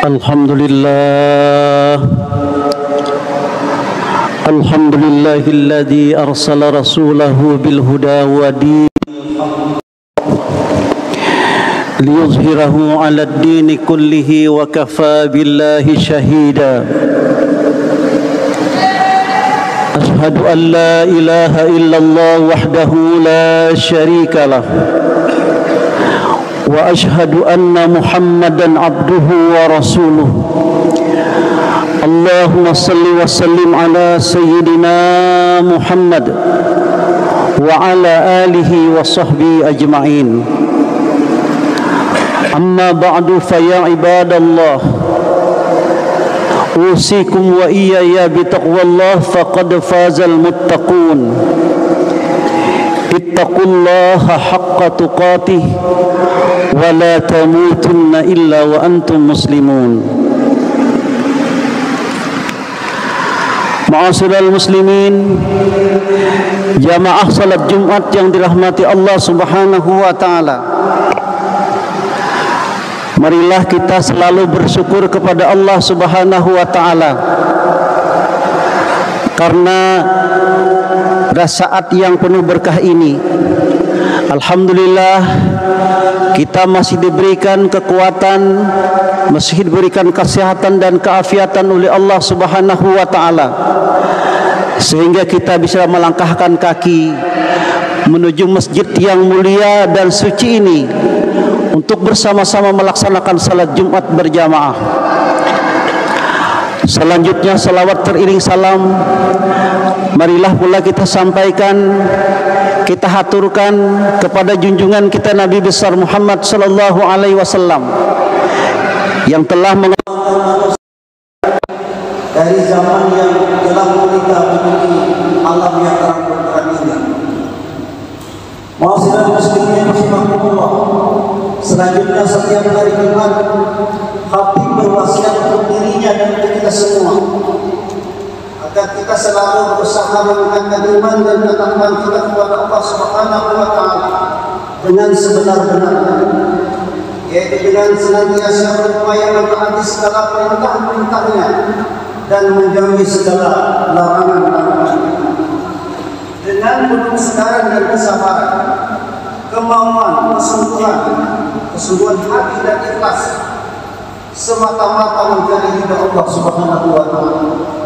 الحمد لله الذي أرسل رسوله بالهدى ودين ليظهره على الدين كله وكفى بالله شهيدا أشهد أن لا إله إلا الله وحده لا شريك له وأشهد أن محمدا عبده ورسوله اللهم صل وسلم على سيدنا محمد وعلى آله وصحبه أجمعين أما بعد فيا عباد الله أوصيكم وإياي بتقوى الله فقد فاز المتقون اتقوا الله حق تقاته ولا تموتن إلا وأنتم مسلمون. Ma'asyiral muslimin, jamaah salat Jumat yang dirahmati Allah Subhanahu wa taala. Marilah kita selalu bersyukur kepada Allah Subhanahu wa taala karena saat yang penuh berkah ini. Alhamdulillah kita masih diberikan kekuatan, masih diberikan kesehatan dan keafiatan oleh Allah Subhanahu wa taala, sehingga kita bisa melangkahkan kaki menuju masjid yang mulia dan suci ini untuk bersama-sama melaksanakan salat Jumat berjamaah. Selanjutnya salawat teriring salam marilah pula kita sampaikan, kita haturkan kepada junjungan kita Nabi besar Muhammad sallallahu alaihi wasallam yang telah dari zaman yang telah kita memiliki alam yang terang benderang ini. Ma'asyiral muslimin rahimakumullah. Selanjutnya setiap hari Jumat khatib berwasiat untuk dirinya dan untuk kita semua agar kita selalu berusaha meningkatkan iman dan ketakwaan kita kepada Allah Subhanahu wa taala dengan sebenar-benarnya, yaitu dengan senantiasa berupaya mentaati segala perintah-perintahnya dan menjauhi segala larangan-larangannya dengan penuh kesabaran dan kesabaran, kemauan, kesungguhan hati dan ikhlas, semata-mata mencari ridha Allah Subhanahu wa taala.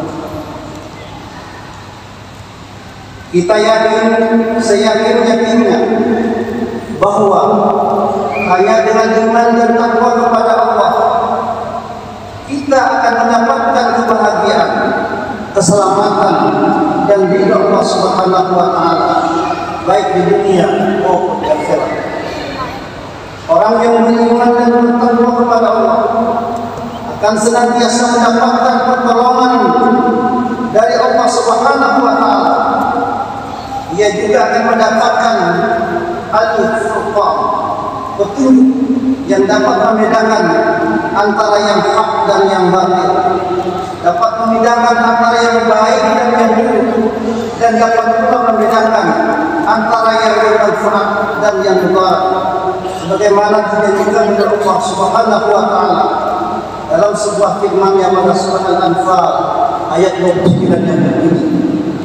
Kita yakinnya bahwa hanya dengan iman dan takwa kepada Allah kita akan mendapatkan kebahagiaan, keselamatan dan ridha Allah Subhanahu wa taala baik di dunia maupun di akhirat. Orang yang beriman dan bertakwa kepada Allah akan senantiasa mendapatkan pertolongan dari Allah Subhanahu wa taala. Ia juga akan mendapatkan al-furqan, petunjuk yang dapat membedakan antara yang hak dan yang batil, dapat membedakan antara yang baik dan yang buruk, dan dapat pula membedakan antara yang bermanfaat dan yang mudarat, sebagaimana dijanjikan oleh Allah Subhanahu wa taala dalam sebuah firman yang pada surah Al-Anfal ayat 29 yang begini.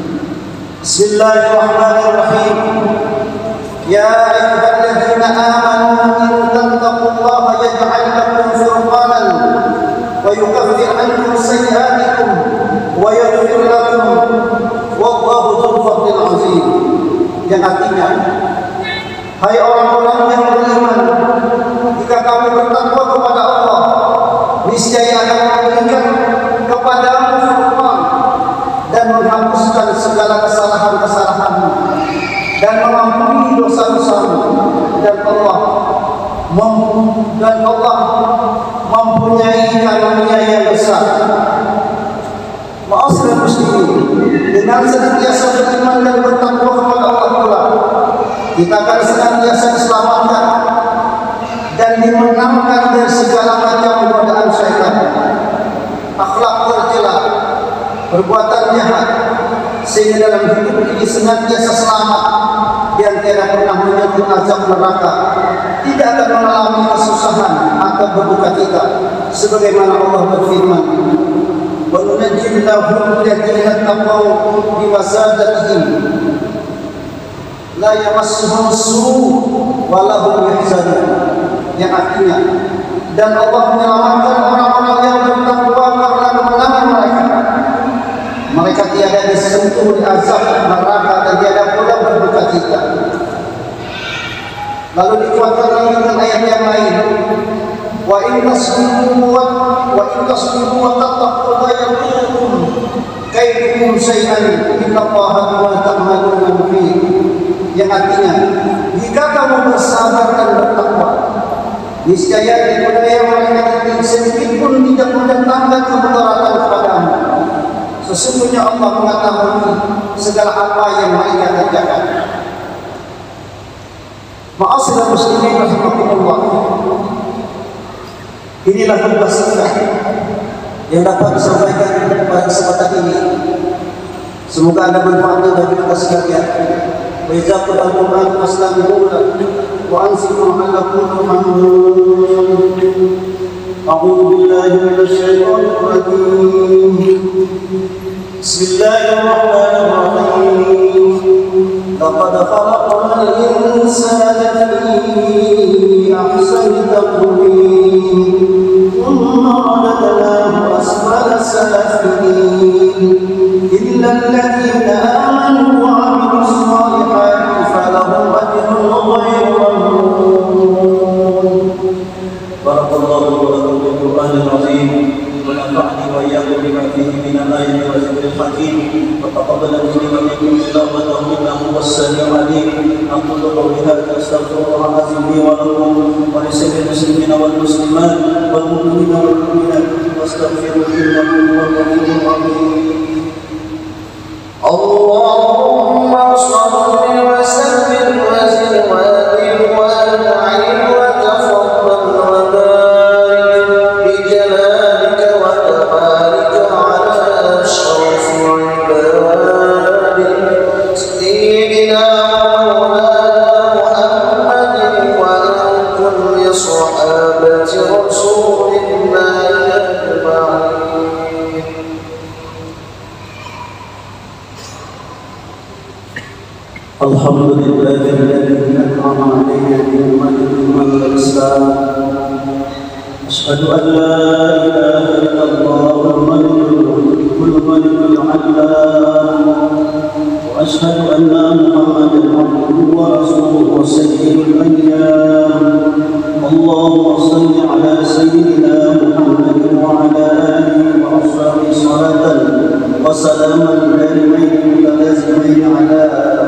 Bismillahirrahmanirrahim. Ya ayyuhalladzina amanu in tattaqullaha yaj'al lakum furqanan wa yukaffir 'ankum sayyi'atikum wa yaghfir lakum wallahu dzul fadlil 'azim. Yang artinya, hai orang-orang yang beriman, jika kamu bertakwa kepada Allah, niscaya akan memberikan kepadamu furqan dan menghapuskan segala kesalahan-kesalahanmu dan mengampuni dosa-dosamu, dan Allah mempunyai karunia yang besar. Ma'asyiral muslimin, dengan senantiasa beriman dan bertakwa kepada Allah pula kita akan senantiasa diselamatkan dan dimenangkan dari segala macam godaan syaitan, akhlak tercela, perbuatan jahat, sehingga dalam hidup ini senantiasa selamat dan tidak pernah menyentuh azab neraka, tidak akan mengalami kesusahan atau berduka cita. sebagaimana Allah berfirman, wa nunajjil lahum alladziina taqaw bimasadatihim la yamassuhum su' wa lahum yahzanun, yang artinya dan Allah menyelamatkan orang-orang yang bertakwa karena kemenangan mereka. Mereka tiada disentuh di azab neraka dan tiada pula berduka cita. Lalu dikuatkan lagi dengan ayat yang lain, wa in tasbiru wa tattaqu la yadurrukum kaiduhum syai'an innallaha bima ta'maluna muhit, yang artinya jika kamu bersabar dan bertakwa, niscaya budaya mereka ini sedikit pun tidak mendatangkan kemudaratan kepadamu. Sesungguhnya Allah mengetahui segala apa yang mereka kerjakan. Ma'asyiral muslimin rahimakumullah, inilah khutbah singkat yang dapat disampaikan pada kesempatan ini. Semoga ada manfaatnya bagi kita sekalian. Wa idza qira al-Qur'an fastami'u lahu wa ansitu 'alakum turhamun. A'udzu billahi minasy syaithanir rajim. Bismillahirrahmanirrahim. Laqad khalaqnal insana fi ahsani taqwim. Thumma radadnahu asfala safilin. Illa alladziina aamanu wa 'amilus shalihati falahum ajrun ghairu mamnun. Barakallahu lakum bil Qur'anil azim. ونفعني وإياكم بما فيه من الآيات والذكر الحكيم وتقبل مني ومنكم تلاوته إنه هو السميع العليم. أقول قولي هذا أستغفر الله العظيم لي ولكم ولسائر المسلمين والمسلمات والمؤمنين والمؤمنات واستغفروه إنه هو الغفور الرحيم. اللهم صل وسلم وزد وأكرم وأنعم وتفضل وبارك بجلالك وكمالك على أشرف عبادك سيدنا ومولانا محمد وعن كل صحابة رسول الله أجمعين. الحمد لله الذي أنعم علينا بنعمة الإسلام. أشهد أن لا إله إلا الله الملك العلام، وأشهد أن محمدا عبده ورسوله وسيد الأيام. اللهم صل على سيدنا محمد وعلى آله وأصحابه صلاة وسلاما دائمين متلازمين على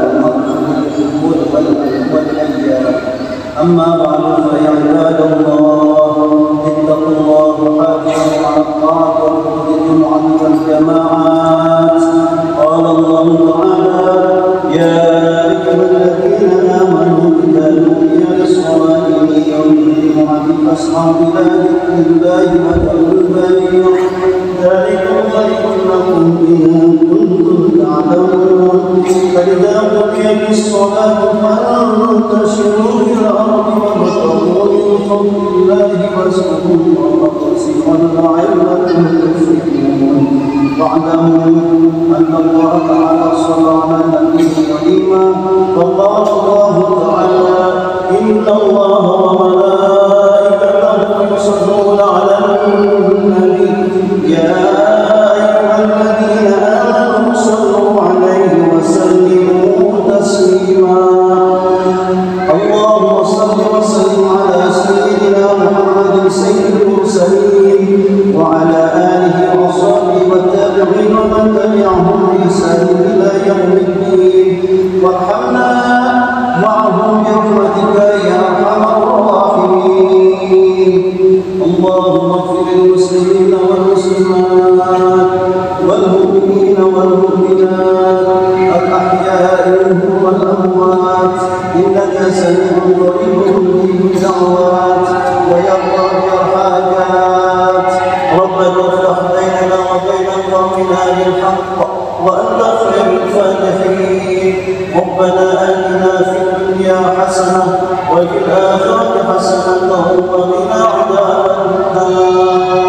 والأيام. أما بعد فيا عباد الله اتقوا الله وحافظوا على الطاعة وحفظ الجمعة والجماعات. قال الله تعالى: يا أيها الذين آمنوا إذا نودي للصلاة من يوم الجمعة فاسعوا إلى ذكر الله وذروا البيع ذلكم خير لكم إن كنتم تعلمون. فإذا قضيت الصلاة فانتشروا في الأرض وابتغوا من فضل الله واذكروا الله كثيرا لعلكم تفلحون. واعلموا أن الله تعالى صلى على نبيه كريما وقال الله تعالى: إن الله وملائكته يصلون على النبي يا أيها الذين آمنوا صلوا عليه وسلموا تسليما. اللهم صل وسلم على سيدنا محمد سيد المرسلين وعلى آله وصحبه والتابعين ومن تبعهم بإحسان إلى يوم الدين، وارحمنا معهم برحمتك يا أرحم الراحمين. اللهم اغفر للمسلمين والمسلمات والمؤمنين والمؤمنات الأحياء منهم والأموات إنك سميع قريب مجيب الدعوات ويرضى بالحاجات. ربنا افتح بيننا وبين قومنا بالحق وأنت خير الفاتحين. ربنا آتنا في الدنيا حسنة وفي الآخرة حسنة وقنا عذاب النار.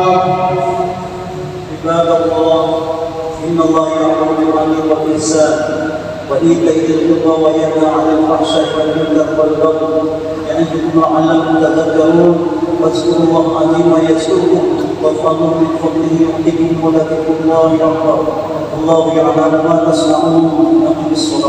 والإحسان وإيتاء ذي القربى وينهى عن الفحشاء والمنكر والبغي يعظكم لعلكم تذكرون واذكروا الله العظيم يذكركم وافرحوا من فضله يعطيكم ولذكر الله أكبر. الله يعلم ما تصنعون. أقم الصلاة.